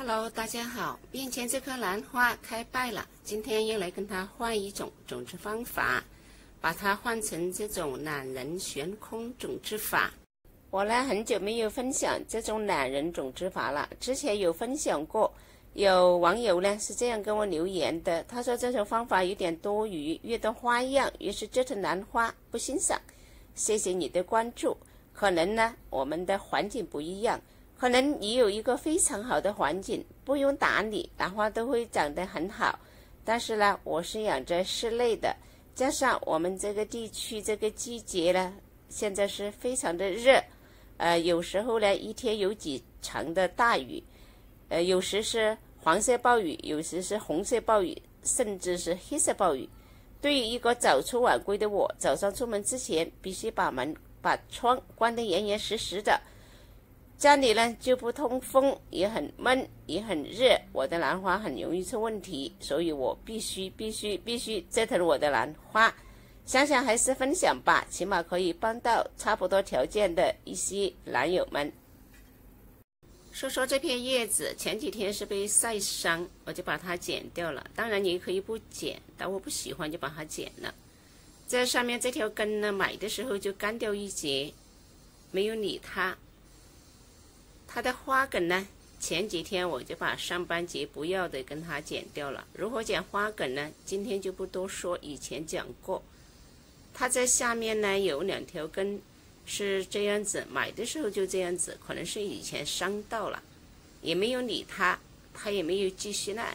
Hello， 大家好！面前这棵兰花开败了，今天又来跟它换一种种植方法，把它换成这种懒人悬空种植法。我呢很久没有分享这种懒人种植法了，之前有分享过，有网友呢是这样跟我留言的，他说这种方法有点多余，越多花样越是折腾兰花不欣赏。谢谢你的关注，可能呢我们的环境不一样。可能你有一个非常好的环境，不用打理，兰花都会长得很好。但是呢，我是养着室内的，加上我们这个地区这个季节呢，现在是非常的热，有时候呢一天有几场的大雨，有时是黄色暴雨，有时是红色暴雨，甚至是黑色暴雨。对于一个早出晚归的我，早上出门之前必须把窗关得严严实实的。家里呢就不通风，也很闷，也很热，我的兰花很容易出问题，所以我必须折腾我的兰花。想想还是分享吧，起码可以帮到差不多条件的一些兰友们。说说这片叶子，前几天是被晒伤，我就把它剪掉了。当然你也可以不剪，但我不喜欢就把它剪了。这上面这条根呢，买的时候就干掉一截，没有理它。它的花梗呢，前几天我就把上半截不要的跟它剪掉了。如何剪花梗呢？今天就不多说，以前讲过。它在下面呢有两条根是这样子，买的时候就这样子，可能是以前伤到了，也没有理它，它也没有继续烂。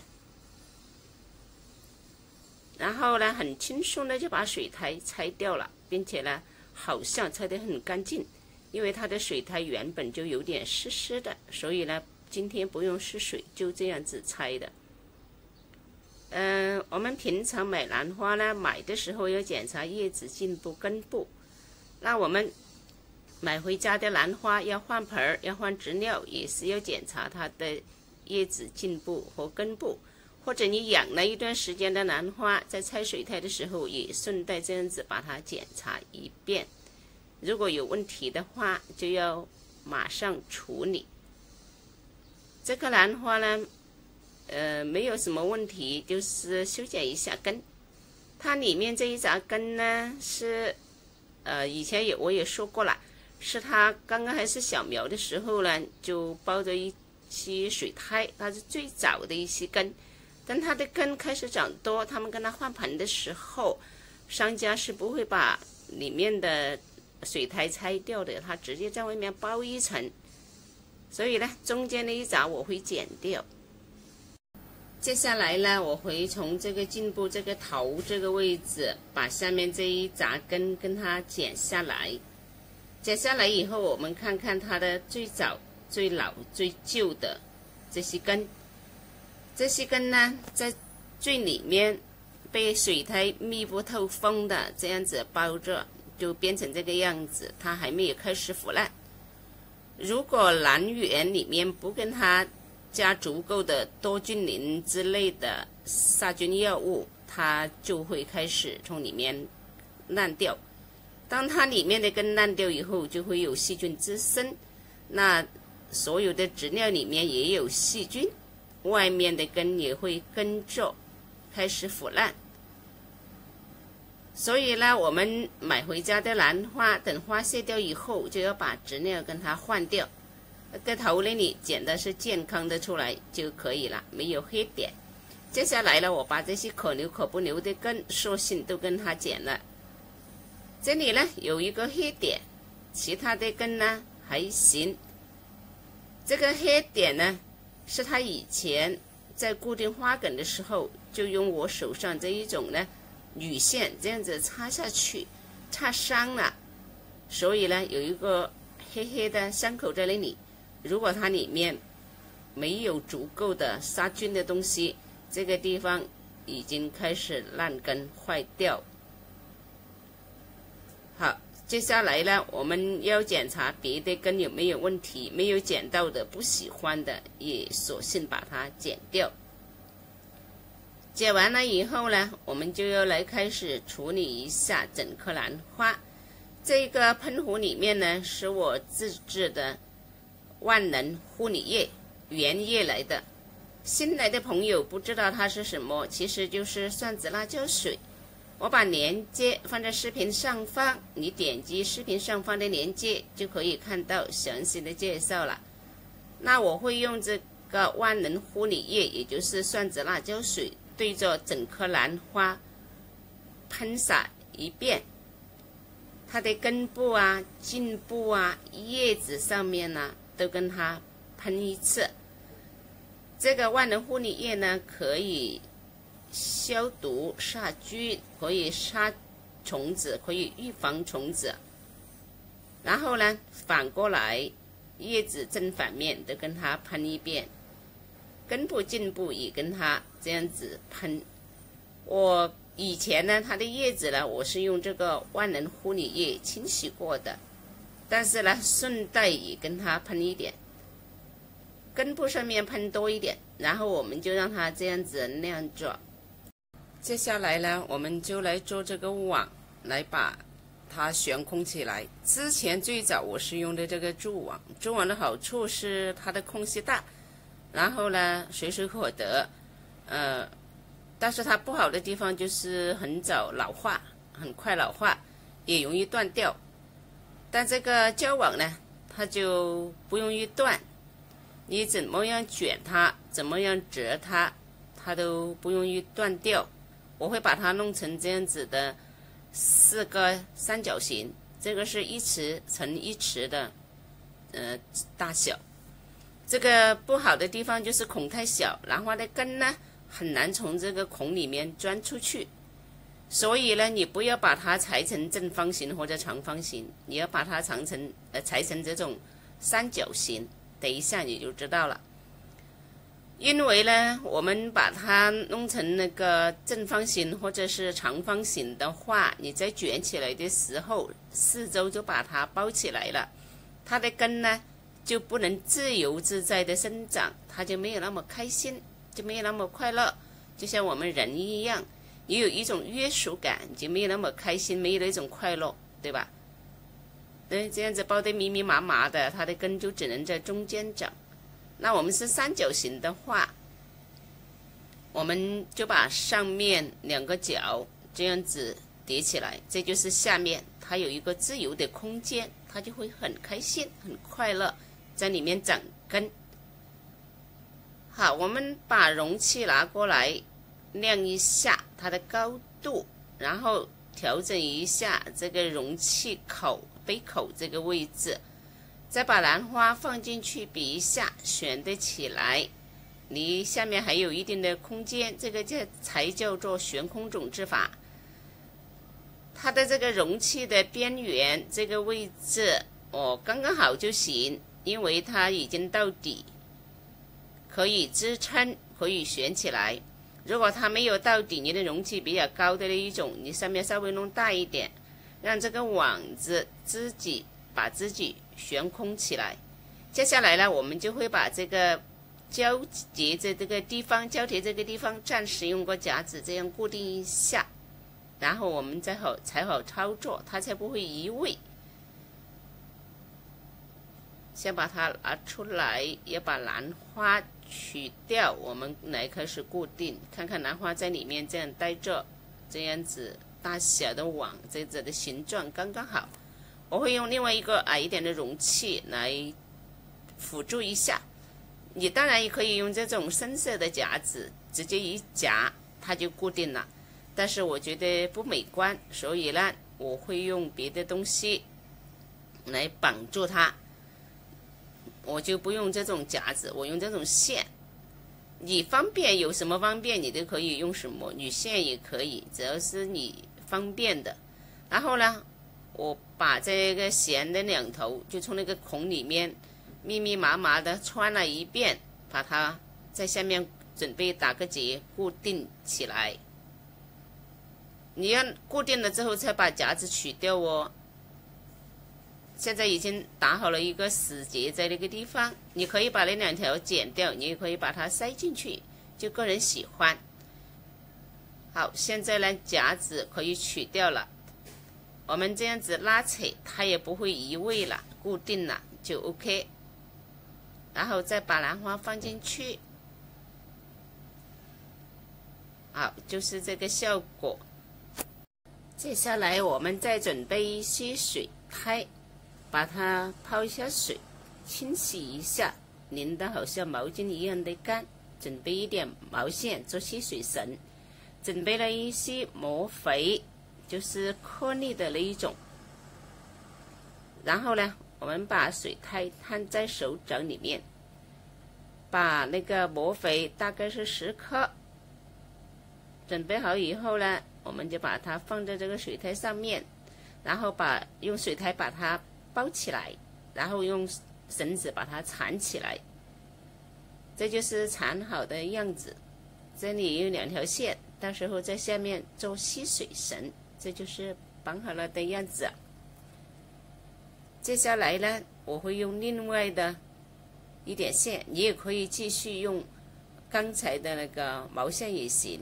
然后呢，很轻松的就把水苔拆掉了，并且呢，好像拆得很干净。因为它的水苔原本就有点湿湿的，所以呢，今天不用湿水，就这样子拆的。我们平常买兰花呢，买的时候要检查叶子茎部、根部。那我们买回家的兰花要换盆儿、要换植料，也是要检查它的叶子茎部和根部。或者你养了一段时间的兰花，在拆水苔的时候，也顺带这样子把它检查一遍。如果有问题的话，就要马上处理。这棵兰花呢，没有什么问题，就是修剪一下根。它里面这一扎根呢，是以前我也说过了，是它刚刚还是小苗的时候呢，就包着一些水苔，它是最早的一些根。等它的根开始长多，他们跟它换盆的时候，商家是不会把里面的水苔拆掉的，它直接在外面包一层，所以呢，中间的一扎我会剪掉。接下来呢，我会从这个茎部这个头这个位置，把下面这一扎根跟它剪下来。剪下来以后，我们看看它的最早、最老、最旧的这些根。这些根呢，在最里面被水苔密不透风的这样子包着，就变成这个样子，它还没有开始腐烂。如果兰园里面不跟它加足够的多菌灵之类的杀菌药物，它就会开始从里面烂掉。当它里面的根烂掉以后，就会有细菌滋生，那所有的植料里面也有细菌，外面的根也会跟着开始腐烂。所以呢，我们买回家的兰花，等花谢掉以后，就要把植料跟它换掉。个头呢，你剪的是健康的出来就可以了，没有黑点。接下来呢，我把这些可留可不留的根，索性都跟它剪了。这里呢有一个黑点，其他的根呢还行。这个黑点呢，是它以前在固定花梗的时候，就用我手上这一种呢铝线这样子插下去，插伤了，所以呢有一个黑黑的伤口在那里。如果它里面没有足够的杀菌的东西，这个地方已经开始烂根坏掉。好，接下来呢，我们要检查别的根有没有问题，没有剪到的、不喜欢的，也索性把它剪掉。剪完了以后呢，我们就要来开始处理一下整棵兰花。这个喷壶里面呢，是我自制的万能护理液，原液来的， 新来的朋友不知道它是什么，其实就是蒜子辣椒水。我把链接放在视频上方，你点击视频上方的链接就可以看到详细的介绍了。那我会用这个万能护理液，也就是蒜子辣椒水，对着整颗兰花喷洒一遍，它的根部啊、茎部啊、叶子上面呢，都跟它喷一次。这个万能护理液呢，可以消毒杀菌，可以杀虫子，可以预防虫子。然后呢，反过来，叶子正反面都跟它喷一遍，根部、茎部也跟它这样子喷。我以前呢，它的叶子呢，我是用这个万能护理液清洗过的，但是呢，顺带也跟它喷一点。根部上面喷多一点，然后我们就让它这样子晾着。接下来呢，我们就来做这个网，来把它悬空起来。之前最早我是用的这个蛛网，蛛网的好处是它的空隙大，然后呢随手可得，但是它不好的地方就是很早老化，很快老化，也容易断掉。但这个胶网呢，它就不容易断。你怎么样卷它，怎么样折它，它都不容易断掉。我会把它弄成这样子的4个三角形，这个是1尺乘1尺的大小。这个不好的地方就是孔太小，兰花的根呢很难从这个孔里面钻出去。所以呢，你不要把它裁成正方形或者长方形，你要把它裁成这种三角形。等一下你就知道了。因为呢，我们把它弄成那个正方形或者是长方形的话，你在卷起来的时候，四周就把它包起来了，它的根呢就不能自由自在的生长，它就没有那么开心，就没有那么快乐。就像我们人一样，也有一种约束感，就没有那么开心，没有那种快乐，对吧？对，这样子包得密密麻麻的，它的根就只能在中间长。那我们是三角形的话，我们就把上面2个角这样子叠起来，这就是下面，它有一个自由的空间，它就会很开心、很快乐，在里面长根。好，我们把容器拿过来，量一下它的高度，然后调整一下这个容器杯口这个位置，再把兰花放进去比一下，悬得起来，离下面还有一定的空间，这个才叫做悬空种植法。它的这个容器的边缘这个位置刚刚好就行，因为它已经到底，可以支撑，可以悬起来。如果它没有到底，你的容器比较高的那一种，你上面稍微弄大一点，让这个网子把自己悬空起来。接下来呢，我们就会把这个交叠这个地方，暂时用个夹子这样固定一下，然后我们才好操作，它才不会移位。先把它拿出来，要把兰花取掉，我们来开始固定。看看兰花在里面这样待着，这样子大小的网，这样子的形状刚刚好。我会用另外一个矮一点的容器来辅助一下。你当然也可以用这种深色的夹子，直接一夹它就固定了，但是我觉得不美观，所以呢，我会用别的东西来绑住它。我就不用这种夹子，我用这种线。你方便，有什么方便你都可以用什么，女线也可以，只要是你方便的。然后呢，我把这个弦的2头就从那个孔里面密密麻麻的穿了一遍，把它在下面准备打个结固定起来。你要固定了之后才把夹子取掉哦。现在已经打好了一个死结在那个地方，你可以把那2条剪掉，你也可以把它塞进去，就个人喜欢。好，现在呢，夹子可以取掉了，我们这样子拉扯它也不会移位了，固定了就 OK。然后再把兰花放进去， 好，就是这个效果。接下来我们再准备一些水苔，把它泡一下水，清洗一下，淋得好像毛巾一样的干。准备一点毛线做吸水绳，准备了一些磨肥，就是颗粒的那一种。然后呢，我们把水苔摊在手掌里面，把那个磨肥大概是10克。准备好以后呢，我们就把它放在这个水苔上面，然后用水苔把它包起来，然后用绳子把它缠起来。这就是缠好的样子。这里有2条线，到时候在下面做吸水绳，这就是绑好了的样子。接下来呢，我会用另外的一点线，你也可以继续用刚才的那个毛线也行。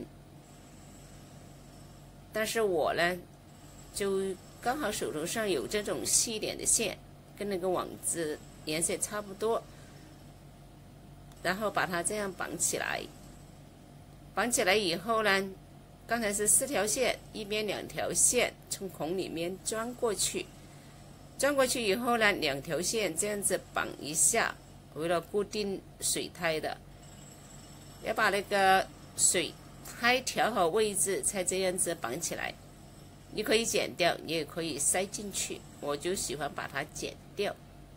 但是我呢，就刚好手头上有这种细一点的线，跟那个网子颜色差不多，然后把它这样绑起来。绑起来以后呢，刚才是4条线，一边2条线从孔里面钻过去。钻过去以后呢，2条线这样子绑一下，为了固定水苔的，要把那个水苔调好位置才这样子绑起来。你可以剪掉，你也可以塞进去，我就喜欢把它剪掉。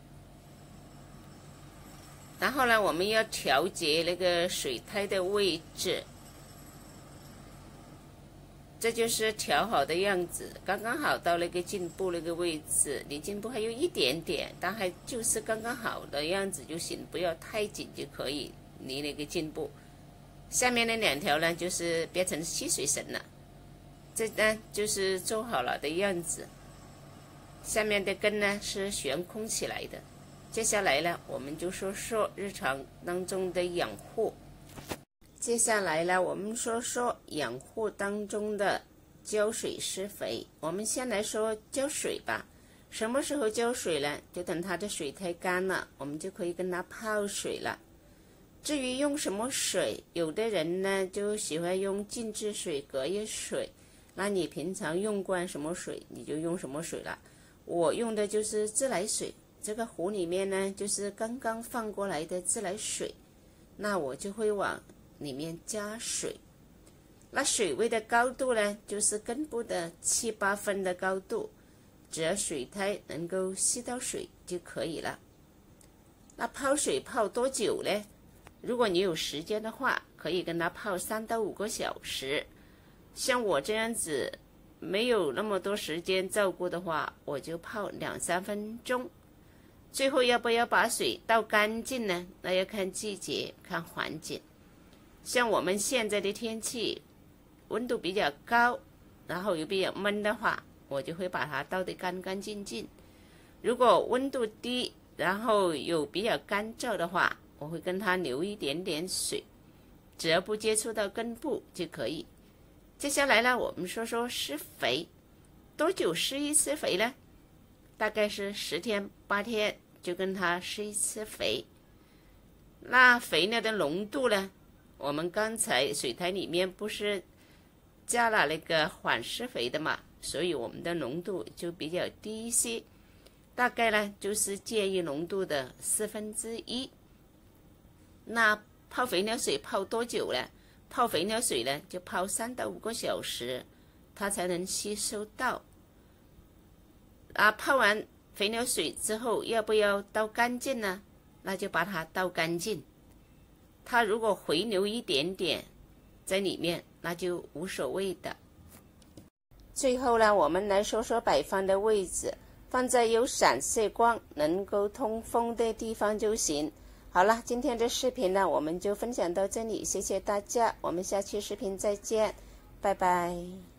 然后呢，我们要调节那个水苔的位置，这就是调好的样子，刚刚好到那个颈部那个位置，离颈部还有一点点，但还就是刚刚好的样子就行，不要太紧就可以离那个颈部。下面的2条呢，就是变成吸水绳了，这呢就是做好了的样子。下面的根呢是悬空起来的。接下来呢，我们就说说日常当中的养护。接下来呢，我们说说养护当中的浇水施肥。我们先来说浇水吧。什么时候浇水呢？就等它的水苔干了，我们就可以跟它泡水了。至于用什么水，有的人呢就喜欢用静置水、隔夜水，那你平常用惯什么水，你就用什么水了。我用的就是自来水，这个壶里面呢就是刚刚放过来的自来水，那我就会往里面加水。那水位的高度呢，就是根部的7、8分的高度，只要水苔能够吸到水就可以了。那泡水泡多久呢？如果你有时间的话，可以跟它泡3到5个小时。像我这样子没有那么多时间照顾的话，我就泡2、3分钟。最后要不要把水倒干净呢？那要看季节，看环境。像我们现在的天气温度比较高，然后又比较闷的话，我就会把它倒得干干净净。如果温度低，然后又比较干燥的话，我会跟它留一点点水，只要不接触到根部就可以。接下来呢，我们说说施肥。多久施一次肥呢？大概是10天、8天就跟它施一次肥。那肥料的浓度呢？我们刚才水苔里面不是加了那个缓释肥的嘛，所以我们的浓度就比较低一些，大概呢就是建议浓度的1/4。那泡肥料水泡多久呢？泡肥料水呢就泡3到5个小时，它才能吸收到。泡完肥料水之后要不要倒干净呢？那就把它倒干净。它如果回流一点点在里面，那就无所谓的。最后呢，我们来说说摆放的位置，放在有散射光能够通风的地方就行。好了，今天的视频呢我们就分享到这里，谢谢大家，我们下期视频再见，拜拜。